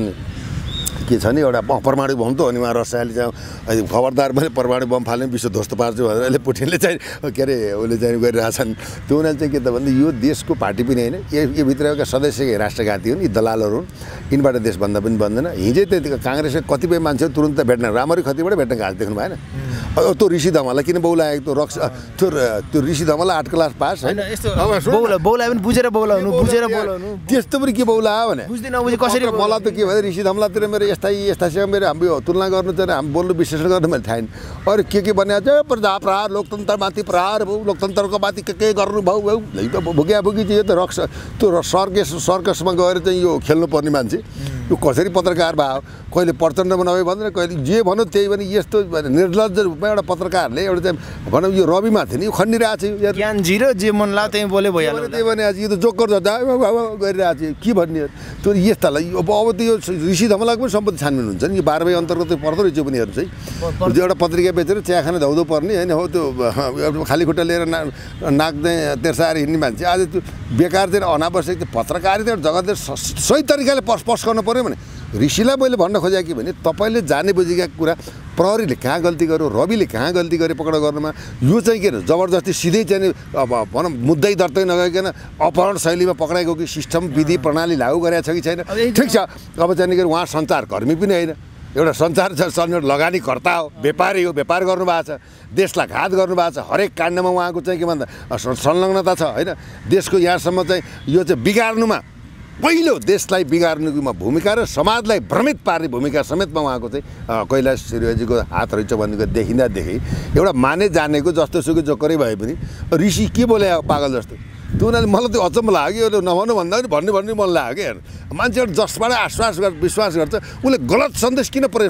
के छ नि एउटा परमाणु बम त हो नि। उहाँ रसियाले चाहिँ खबरदार पनि परमाणु बम फाल्ने विश्व ध्वस्त पार्छु भनेर अहिले पुटिनले चाहिँ के अरे उसले चाहिँ गरिरहेछन्। त्यो उनीहरूले चाहिँ के त भन्दा यो देशको पार्टी पनि होइन, यो भित्रका सदस्य राष्ट्रघाती हुन्, यी दलालहरू हुन्, यिनबाट देश भन्दा पनि बन्दैन। हिजै त्यति काङ्ग्रेसले कतिपय मान्छे तुरुन्त भेट्न राम्ररी खतीबाट भेट्न गएको देख्नु भएन। अब त्यो ऋषि धमलाई किन बौलाएको त्यो रक्स त्यो त्यो ऋषि धमलाई आठ क्लास पास होइन, बौला बौला पनि बुझेर बोलाउनु बुझेर बोलाउनु त्यस्तो पनि के बौला भने बुझ्दै नबुझी कसरी। मलाई त के भयो ऋषि धमलातिर मेरो यस्ता यस्तासँग मेरो हाम्रो तुलना गर्नु चाहिँ हामी बोल्नु विश्लेषण गर्नु मैले थाहा अरू के के भने चाहिँ प्रजा प्रहार लोकतन्त्रमाथि प्रहार भयो, लोकतन्त्रको माथि के के गर्नु भयो भयो भुगिया भुगी चाहिँ यो त रक्स त्यो सर्कस सर्कसमा गएर चाहिँ यो खेल्नुपर्ने मान्छे यो कसरी पत्रकार भयो, कहिले प्रचण्डमा नभए भन्दैन, कहिले जे भनौँ त्यही भने यस्तो निर्लज्ज रूपमा एउटा पत्रकारले एउटा चाहिँ भनौँ यो रविमाथि नि यो खन्डिरहेको छ, ज्ञान जिरो जे मन लाग्यो त्यही बोले भइहाल्यो। त्यही भने आज यो त जोकर जता गरिरहेको छ के भन्ने त्यो यस्तालाई अब अब त यो ऋषि धमलाको पनि सम्पत्ति छानबिन हुन्छ नि। यो बाह्र भाइ अन्तर्गत पर्दो रहेछ पनि हेर्नुहोस् है, एउटा पत्रिका बेचेर चिया खान धाउँदो पर्ने होइन हो, त्यो खाली खुट्टा लिएर ना नाक चाहिँ तेर्साएर हिँड्ने मान्छे आज त्यो बेकार चाहिँ अनावश्यक त्यो पत्रकारिता जगतले सही तरिकाले पस पस्काउनु पऱ्यो भने ऋषिलाई मैले भन्न खोजेँ कि भने तपाईँले जाने बुझेका कुरा प्रहरीले कहाँ गल्ती गर्यो, रविले कहाँ गल्ती गरे पक्राउ गर्नुमा, यो चाहिँ के अरे जबरजस्ती सिधै चाहिँ अब भनौँ मुद्दै दर्तै नगइकन अपहरण शैलीमा पक्राएको कि सिस्टम विधि प्रणाली लागू गरेको छ कि छैन। ठिक छ, अब चाहिँ के उहाँ सञ्चारकर्मी पनि होइन, एउटा सञ्चार लगानीकर्ता हो, व्यापारी हो, व्यापार गर्नुभएको छ, देशलाई घात गर्नुभएको छ, हरेक काण्डमा उहाँको चाहिँ के भन्दा संलग्नता छ होइन। देशको यहाँसम्म चाहिँ यो चाहिँ बिगार्नुमा पहिलो देशलाई बिगार्नुमा भूमिका र समाजलाई भ्रमित पार्ने भूमिका समेतमा उहाँको चाहिँ कैलाश शिरवाजीको हात रहेछ भन्ने देखिँदादेखि एउटा माने जानेको जस्तो सुकै जोकरै भए पनि ऋषि के बोले पागल जस्तो त्यो उनीहरूले मलाई त्यो अचम्म लाग्यो। नभन्नु भन्दा पनि भन्ने भन्ने मन लाग्यो हेर्नु मान्छेहरू जसबाट आश्वास गर्छ विश्वास गर्छ उसले गलत सन्देश किन प्रे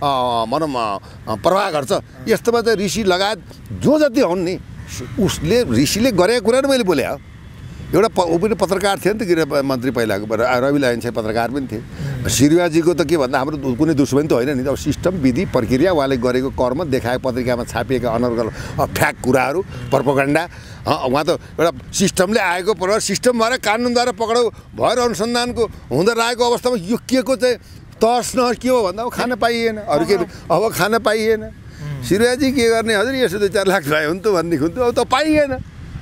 भनौँ प्रवाह गर्छ। यस्तोमा चाहिँ ऋषि लगायत जो जति हुन् नि उसले ऋषिले गरेको कुरा मैले बोले हो। एउटा प ऊ पनि पत्रकार थियो नि त गृह मन्त्री पहिलाको रवि लायन चाहिँ पत्रकार पनि थिए। शिरवाजीको त के भन्दा हाम्रो कुनै दुश्मनी त होइन नि, अब सिस्टम विधि प्रक्रिया उहाँले गरेको कर्म देखाए पत्रिकामा छापिएका अनर्गल फ्याक कुराहरू प्रोपोगन्डा उहाँ त एउटा सिस्टमले आएको पर सिस्टम भएर कानुनद्वारा पक्राउ भएर अनुसन्धानको हुँदा रहेको अवस्थामा यो के को चाहिँ तस नहस के हो भन्दा अब खान पाइएन, अरू के अब खान पाइएन। शिरवाजी के गर्ने हजुर यसो दुई चार लाख भयो भने त भन्ने खुन्थ्यो, अब त पाइएन।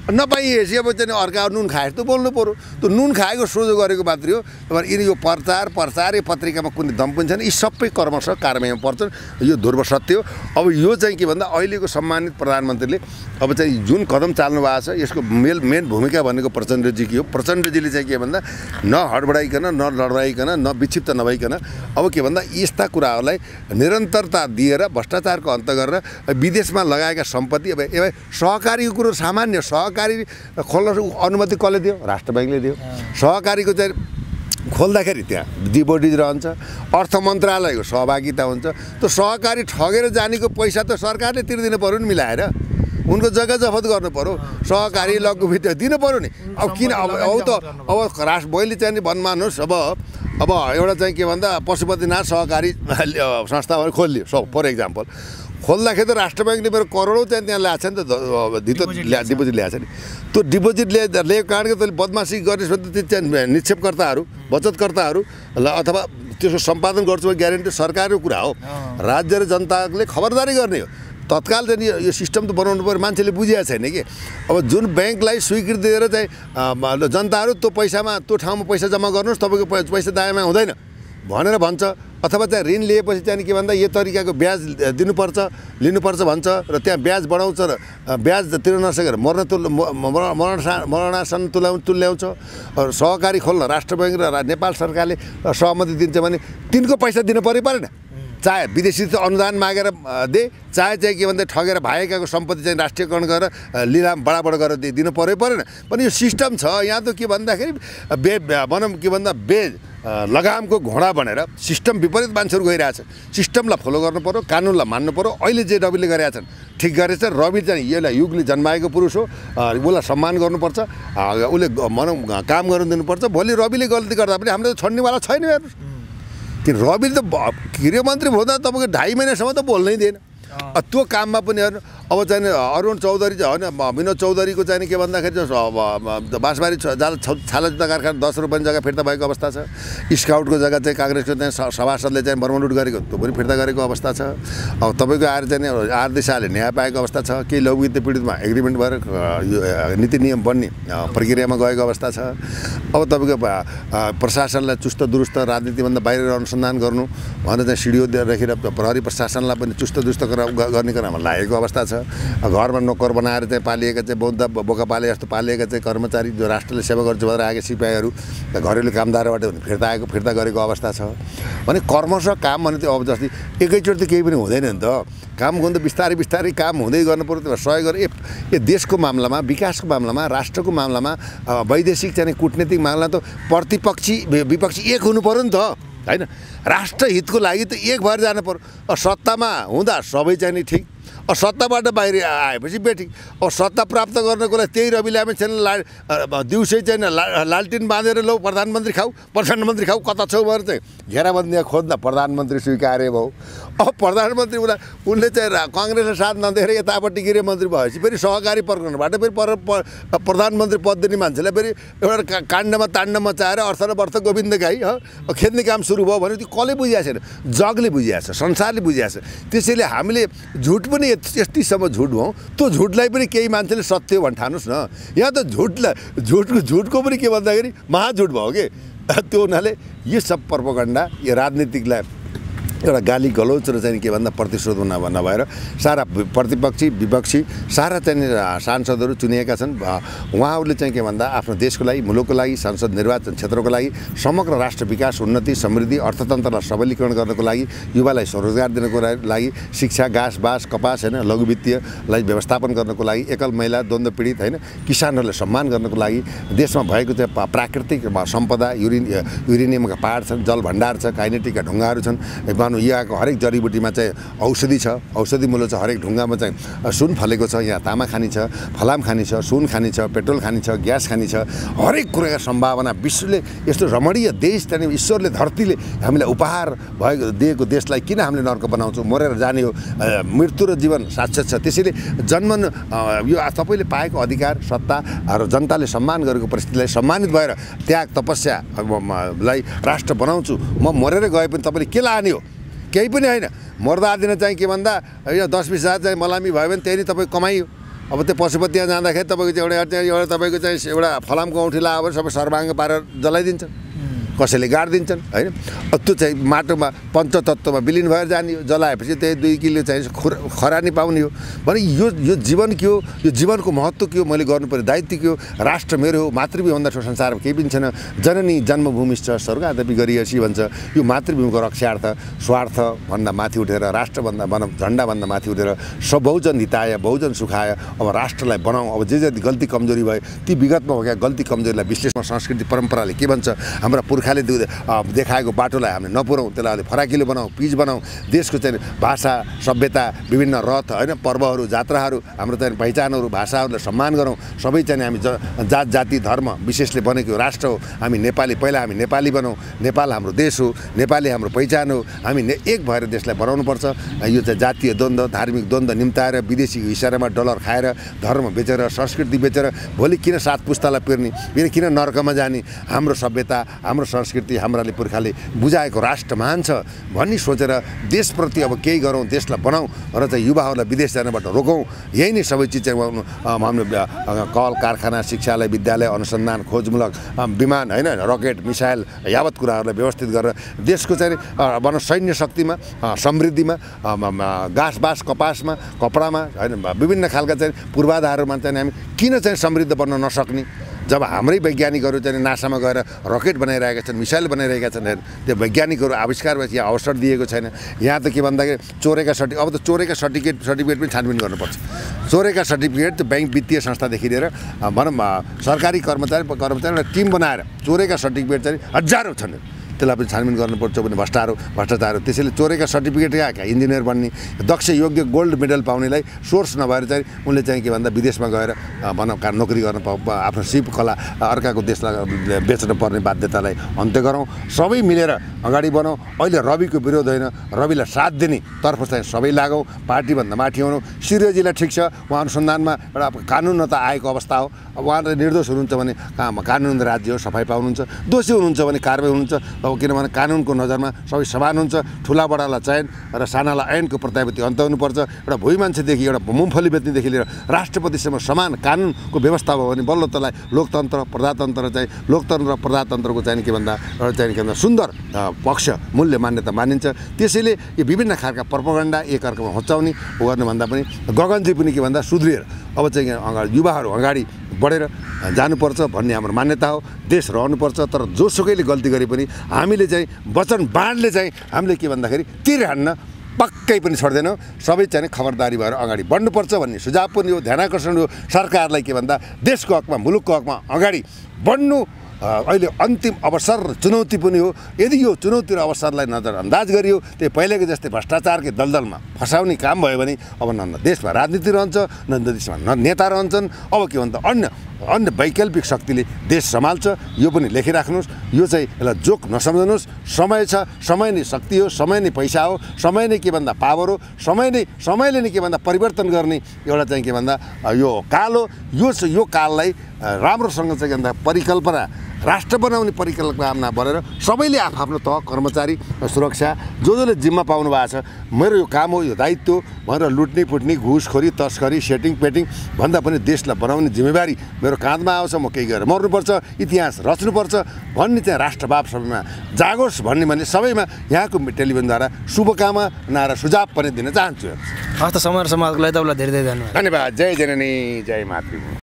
नपाइएपछि अब चाहिँ अर्का नुन खाए त बोल्नु पऱ्यो। त्यो नुन खाएको सोझो गरेको मात्रै हो। अब यिनी यो प्रचार प्रचार यो पत्रिकामा कुनै दम पनि छैन। यी सबै कर्मश कारबाहीमा पर्छन्। यो ध्रुव सत्य हो। अब यो चाहिँ के भन्दा अहिलेको सम्मानित प्रधानमन्त्रीले अब चाहिँ जुन कदम चाल्नु भएको छ यसको मेल मेन भूमिका भनेको प्रचण्डजीकी हो। प्रचण्डजीले चाहिँ के भन्दा न हडबडाइकन न लडाइकन न विक्षिप्त नभइकन अब के भन्दा यस्ता कुराहरूलाई निरन्तरता दिएर भ्रष्टाचारको अन्त गरेर विदेशमा लगाएका सम्पत्ति अब ए सहकारीको कुरो सामान्य सहकारी खोल्न अनुमति कसले दियो? राष्ट्र ब्याङ्कले दियो। सहकारीको चाहिँ खोल्दाखेरि त्यहाँ डिपोजिट रहन्छ, अर्थ मन्त्रालयको सहभागिता हुन्छ। त्यो सहकारी ठगेर जानेको पैसा त सरकारले तिर्दिनु पऱ्यो नि मिलाएर। उनको जग्गा जफत गर्नु पऱ्यो। सहकारी लघु वित्त दिनु पऱ्यो नि। अब किन अब अब त अब राष्ट्र मैले चाहिँ नि भन्मानुहोस् अब अब एउटा चाहिँ के भन्दा पशुपतिनाथ सहकारी संस्थाहरू खोलियो सो फर इक्जाम्पल खोल्दाखेरि त राष्ट्र ब्याङ्कले मेरो करोडौँ चाहिँ त्यहाँ ल्याएको छ नि त धितो ल्या डिपोजिट ल्याएको छ नि। त्यो डिपोजिट ल्या ल्याएको कारणले तैँले बदमासी गरेपछि त्यो चाहिँ निक्षेपकर्ताहरू बचतकर्ताहरू ल अथवा त्यसको सम्पादन गर्छु ग्यारेन्टी सरकारको कुरा हो। राज्य र जनताले खबरदारी गर्ने हो। तत्काल चाहिँ यो सिस्टम त बनाउनु पऱ्यो। मान्छेले बुझेको छैन कि अब जुन ब्याङ्कलाई स्वीकृति दिएर चाहिँ जनताहरू त्यो पैसामा त्यो ठाउँमा पैसा जम्मा गर्नुहोस् तपाईँको पैसा दायाँमा हुँदैन भनेर भन्छ। अथवा चाहिँ ऋण लिएपछि चाहिँ के भन्दा यो तरिकाको ब्याज दिनुपर्छ लिनुपर्छ भन्छ र त्यहाँ ब्याज बढाउँछ र ब्याज तिर्न नसकेर मर्न तुल मरणासन तुल्याउ तुल्याउँछ। सहकारी खोल्न राष्ट्र ब्याङ्क र नेपाल सरकारले सहमति दिन्छ भने तिनको पैसा दिनु पऱ्यो परेन? चाहे विदेशी अनुदान मागेर दे चाहे चाहिँ के भन्दा ठगेर भाइकाको सम्पत्ति चाहिँ राष्ट्रियकरण गरेर लिलाम बडाबड गरेर दिनु पऱ्यो परेन? पनि यो सिस्टम छ यहाँ त के भन्दाखेरि बे भनौँ के भन्दा बे लगामको घोडा भनेर सिस्टम विपरीत मान्छेहरू गइरहेछ। सिस्टमलाई फलो गर्नु पऱ्यो, कानुनलाई मान्नु पऱ्यो। अहिले जे रविले गरेका छन् ठिक गरेछ। रवि चाहिँ यसलाई युगले जन्माएको पुरुष हो। उसलाई सम्मान गर्नुपर्छ। उसले भनौँ काम गर्नु दिनुपर्छ। भोलि रविले गल्ती गर्दा पनि हामीले त छोड्नेवाला छैन हेर्नुहोस्। कि रवि त गृहमन्त्री हुँदा तपाईँको ढाई महिनासम्म त बोल्नै दिएन। त्यो काममा पनि हेर्नु अब चाहिँ अरुण चौधरी चाहिँ होइन विनोद चौधरीको चाहिँ के भन्दाखेरि बाँसबारी जाल छाला जुत्ता कारखाना दस रुपियाँ जग्गा फिर्ता भएको अवस्था छ। स्काउटको जग्गा चाहिँ काङ्ग्रेसको चाहिँ सभासदले चाहिँ बर्मलुट गरेको त्यो पनि फिर्ता गरेको अवस्था छ। अब तपाईँको आएर चाहिँ आर दिशाले न्याय पाएको अवस्था छ। केही लघुवित्त पीडितमा एग्रिमेन्ट भएर यो नीति नियम बन्ने प्रक्रियामा गएको अवस्था छ। अब तपाईँको प्रशासनलाई चुस्त दुरुस्त राजनीतिभन्दा बाहिर अनुसन्धान गर्नु भनेर चाहिँ सिडिओ राखेर प्रहरी प्रशासनलाई पनि चुस्त दुरुस्त गर्ने क्रममा लागेको अवस्था छ। घरमा नोकर बनाएर चाहिँ पालिएका चाहिँ बौद्ध बोका पाले जस्तो पालिएका चाहिँ कर्मचारी जो राष्ट्रले सेवा गर्छ भनेर आएका सिपाहीहरू घरेलु कामदारबाट फिर्ता आएको फिर्ता गरेको अवस्था छ। भने कर्मश काम भने त्यो अब जस्तै एकैचोटि त केही पनि हुँदैन नि त। काम गर्नु त बिस्तारै बिस्तारै काम हुँदै गर्नु पऱ्यो। त्यो सहयोग गरेर ए देशको मामलामा विकासको मामलामा राष्ट्रको मामलामा वैदेशिक चाहिँ कूटनीतिक मामला त प्रतिपक्षी विपक्षी एक हुनु पऱ्यो नि त होइन। राष्ट्रहितको लागि त एक भएर जानु पऱ्यो। सत्तामा हुँदा सबै चाहिँ नि ठिक, सत्ताबाट बाहिर आएपछि बेठिक। अब सत्ता प्राप्त गर्नको लागि त्यही रविले हामी छैन ला दिउँसै चाहिँ ला लालटिन बाँधेर लौ प्रधानमन्त्री खाऊ प्रधानमन्त्री खाऊ कता छौ भनेर चाहिँ घेराबन्दी खोज्दा प्रधानमन्त्री स्वीकारे भयो। अब प्रधानमन्त्री उनी उनले चाहिँ कङ्ग्रेसले साथ नदेखेर यतापट्टि गृहमन्त्री भएपछि फेरि सहकारी प्रकरणबाट फेरि पर प्रधानमन्त्री पद दिने मान्छेलाई फेरि एउटा काण्डमा ताण्ड मचाएर अर्थ र वर्थ गोविन्द गाई खेद्ने काम सुरु भयो भने त्यो कसले बुझिएको छैन? जगले बुझिएको छ, संसारले बुझिएको छ। त्यसैले हामीले झुट पनि यतिसम्म झुट भयौँ। त्यो झुटलाई पनि केही मान्छेले सत्य हो भने ठानुस् न। यहाँ त झुटलाई झुटको झुटको पनि के भन्दाखेरि महाझुट भयो कि त्यो हुनाले यो सब प्रोपोगन्डा यो राजनीतिकलाई एउटा गाली गलौच र चाहिँ के भन्दा प्रतिशोध नभएर सारा प्रतिपक्षी विपक्षी सारा चाहिँ सांसदहरू चुनिएका छन्। उहाँहरूले चाहिँ के भन्दा आफ्नो देशको लागि मुलुकको लागि संसद निर्वाचन क्षेत्रको लागि समग्र राष्ट्र विकास उन्नति समृद्धि अर्थतन्त्रलाई सबलीकरण गर्नको लागि युवालाई स्वरोजगार दिनको लागि शिक्षा घाँस बाँस कपास होइन लघु वित्तीयलाई व्यवस्थापन गर्नको लागि एकल महिला द्वन्द्व पीडित होइन किसानहरूलाई सम्मान गर्नको लागि देशमा भएको चाहिँ प्राकृतिक सम्पदा युरिन युरेनियमका पहाड छन्, जल भण्डार छ, काइनेटिकका ढुङ्गाहरू छन्। यहाँको हरेक जडीबुटीमा चाहिँ औषधि छ, औषधि मूल्य छ। हरेक ढुङ्गामा चाहिँ सुन फलेको छ। यहाँ तामा खानी छ, फलाम खानी छ, सुन खानी छ, पेट्रोल खानी छ, ग्यास खानी छ। हरेक कुराका सम्भावना विश्वले यस्तो रमणीय देश चाहिँ ईश्वरले धरतीले हामीलाई उपहार भएको दिएको देशलाई किन हामीले नर्क बनाउँछौँ? मरेर जाने हो। मृत्यु र जीवन साक्षात छ। त्यसैले जन्मन यो तपाईँले पाएको अधिकार सत्ता र जनताले सम्मान गरेको परिस्थितिलाई सम्मानित भएर त्याग तपस्यालाई राष्ट्र बनाउँछु म मरेर गए पनि तपाईँले के लाने हो? केही पनि होइन। मर्दा दिन चाहिँ के भन्दा यो दस बिस हजार चाहिँ मलामी भयो भने त्यही नै तपाईँ कमाइयो। अब त्यो पशुपतिमा जाँदाखेरि तपाईँको चाहिँ एउटा एउटा तपाईँको चाहिँ एउटा फलामको औँठी लगायो भने सबै सर्वाङ्ग पारेर जलाइदिन्छ, कसैले गाडिदिन्छन् होइन। त्यो चाहिँ माटोमा पञ्चतत्त्वमा विलिन भएर जाने हो, जलाएपछि त्यही दुई किलो चाहिँ खरानी पाउने हो भने यो यो जीवन के हो, यो जीवनको महत्त्व के हो, मैले गर्नुपर्ने दायित्व के हो, राष्ट्र मेरो हो, मातृभूमिभन्दा ठुलो संसारमा केही पनि छैन, जननी जन्मभूमिश्च स्वर्गादपि गरियसी भन्छ। यो मातृभूमिको रक्षार्थ स्वार्थभन्दा माथि उठेर, राष्ट्रभन्दा बन झन्डाभन्दा माथि उठेर सब बहुजन हिताय बहुजन सुखाय अब राष्ट्रलाई बनाऊ। अब जे जति गल्ती कमजोरी भयो ती विगतमा भएका गल्ती कमजोरीलाई विश्लेषण संस्कृति परम्पराले के भन्छ, हाम्रा पुर्खा खाले देखाएको बाटोलाई हामीले नपुऱ्याउँ, त्यसलाई फराकिलो बनाऊ, पिच बनाऊ। देशको चाहिँ भाषा सभ्यता विभिन्न रथ होइन पर्वहरू जात्राहरू हाम्रो चाहिँ पहिचानहरू भाषाहरूलाई सम्मान गरौँ। सबै चाहिँ हामी जात जाति धर्म विशेषले बनेको राष्ट्र हो। हामी नेपाली, पहिला हामी नेपाली बनाऊ, नेपाल हाम्रो देश हो, नेपाली हाम्रो पहिचान हो। हामी एक भएर देशलाई बनाउनुपर्छ। यो चाहिँ जातीय द्वन्द्व धार्मिक द्वन्द्व निम्ताएर विदेशी इसारामा डलर खाएर धर्म बेचेर संस्कृति बेचेर भोलि किन सात पुस्तालाई पेर्ने, किन नर्कमा जाने। हाम्रो सभ्यता हाम्रो संस्कृति हाम्राले पुर्खाले बुझाएको राष्ट्र महान छ भन्ने सोचेर देशप्रति अब केही गरौँ, देशलाई बनाऊ र चाहिँ युवाहरूलाई विदेश जानबाट रोकौँ। यही नै सबै चिज चाहिँ हाम्रो कल कारखाना शिक्षालय विद्यालय अनुसन्धान खोजमूलक विमान होइन रकेट मिसाइल यावत कुराहरूलाई व्यवस्थित गरेर देशको चाहिँ भनौँ सैन्य शक्तिमा समृद्धिमा घाँस बाँस कपासमा कपडामा होइन विभिन्न खालका चाहिँ पूर्वाधारहरूमा चाहिँ हामी किन चाहिँ समृद्ध बन्न नसक्ने। जब हाम्रै वैज्ञानिकहरू चाहिँ नासामा गएर रकेट बनाइरहेका छन्, मिसाइल बनाइरहेका छन्, त्यो वैज्ञानिकहरू आविष्कार भएपछि यहाँ अवसर दिएको छैन। यहाँ त के भन्दाखेरि चोरेका सर्टि अब त चोरेका सर्टिफिकेट सर्टिफिकेट पनि छानबिन गर्नुपर्छ। चोरेका सर्टिफिकेट त्यो ब्याङ्क वित्तीय संस्थादेखि लिएर भनौँ सरकारी कर्मचारी कर्मचारी टिम बनाएर चोरेका सर्टिफिकेट चाहिँ हजारौँ छन्, त्यसलाई पनि छानबिन गर्नुपर्छ भने भ्रष्टाचार भ्रष्टाचार हो। त्यसैले चोरेका सर्टिफिकेट कहाँ इन्जिनियर बन्ने दक्ष योग्य गोल्ड मेडल पाउनेलाई सोर्स नभएर चाहिँ उनले चाहिँ के भन्दा विदेशमा गएर भनौँ नोकरी गर्न आफ्नो सिप कला अर्काको देशलाई बेच्न पर्ने बाध्यतालाई अन्त्य गरौँ। सबै मिलेर अगाडि बढौँ। अहिले रविको विरोध होइन, रविलाई साथ दिने तर्फ चाहिँ सबै लागौँ। पार्टीभन्दा माथि आउनु। सूर्यजीलाई ठिक छ, उहाँ अनुसन्धानमा एउटा कानुन न त आएको अवस्था हो। अब उहाँले निर्दोष हुनुहुन्छ भने कानुन राज्य हो, सफाइ पाउनुहुन्छ। दोषी हुनुहुन्छ भने कारबाही हुनुहुन्छ। अब किनभने कानुनको नजरमा सबै समान हुन्छ। ठुला बडालाई चयन र सानालाई ऐनको प्रत्याभूति अन्त हुनुपर्छ। एउटा भुइँ मान्छेदेखि एउटा मुमफली बेच्नेदेखि लिएर राष्ट्रपतिसम्म समान कानुनको व्यवस्था भयो भने बल्ल त्यसलाई लोकतन्त्र प्रजातन्त्र चाहिँ लोकतन्त्र प्रजातन्त्रको चाहिँ के भन्दा एउटा चाहिँ के भन्दा सुन्दर पक्ष मूल्य मान्यता मानिन्छ। त्यसैले यो विभिन्न खालका प्रोपोगन्डा एकअर्कामा होच्याउने गर्नुभन्दा पनि गगनजी पनि के भन्दा सुध्रिएर अब चाहिँ अगाडि युवाहरू अगाडि बढेर जानुपर्छ भन्ने हाम्रो मान्यता हो। देश रहनुपर्छ, तर जोसुकैले गल्ती गरे पनि हामीले चाहिँ वचन बाँडले चाहिँ हामीले के भन्दाखेरि तिर हान्न पक्कै पनि छोड्दैनौँ। सबै चाहिँ खबरदारी भएर अगाडि बढ्नुपर्छ भन्ने सुझाव पनि हो, ध्यानाकर्षण हो। सरकारलाई के भन्दा देशको हकमा मुलुकको हकमा अगाडि बढ्नु अहिले अन्तिम अवसर र चुनौती पनि हो। यदि यो चुनौती र अवसरलाई नजरअन्दाज गरियो त्यो पहिलेको जस्तै भ्रष्टाचारकै दलदलमा फसाउने काम भयो भने अब न देशमा राजनीति रहन्छ, न देशमा न नेता रहन्छन्। अब के भन्छ अन्य अन्य वैकल्पिक शक्तिले देश सम्हाल्छ। यो पनि लेखिराख्नुहोस्। यो चाहिँ यसलाई जोक नसम्झनुहोस्। समय छ, समय नै शक्ति हो, समय नै पैसा हो, समय नै के भन्दा पावर हो, समय नै समयले नै के भन्दा परिवर्तन गर्ने एउटा चाहिँ के भन्दा यो काल हो। यो यो काललाई राम्रोसँग चाहिँ के भन्दा परिकल्पना राष्ट्र बनाउने परिकल्पना बनेर सबैले आफ्नो तह कर्मचारी सुरक्षा जो जसले जिम्मा पाउनु भएको छ, मेरो यो काम हो, यो दायित्व भनेर लुट्ने फुट्ने घुसखोरी तस्करी सेटिङ पेटिङ भन्दा पनि देशलाई बनाउने जिम्मेवारी मेरो काँधमा आउँछ। म केही गरेर मर्नुपर्छ, इतिहास रच्नुपर्छ भन्ने चाहिँ राष्ट्रभाव सबैमा जागोस् भन्ने भने सबैमा यहाँको टेलिभिजनद्वारा शुभकामना र सुझाव पनि दिन चाहन्छु। हस्त समाज समाजको लागि तपाईँलाई धेरै धेरै धन्यवाद। धन्यवाद। जय जननी जय मातृभूमि।